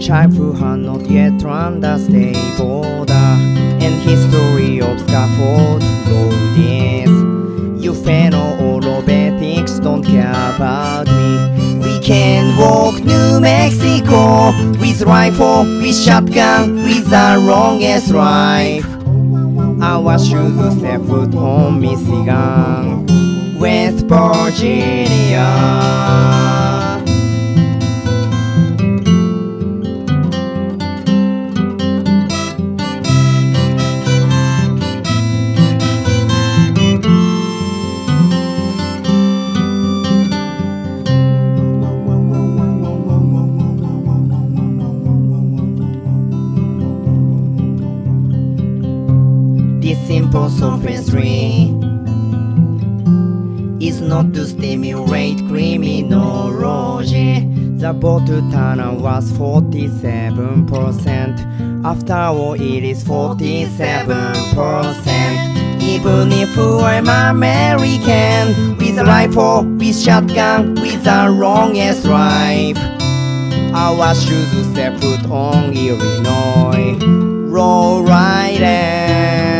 childhood had not yet run the state border, and history of scaffold roadies. You phenoallopatics don't care about me. We can walk New Mexico with rifle, with shotgun, with the longest drive. Our shoes set foot on Michigan, West Virginia. This simple sophistry is not to stimulate criminology. The vote to turnout was 47%. After all, it is 47%. Even if I'm American, with a rifle, with shotgun, with the longest drive. Our shoes set foot on Illinois road riding.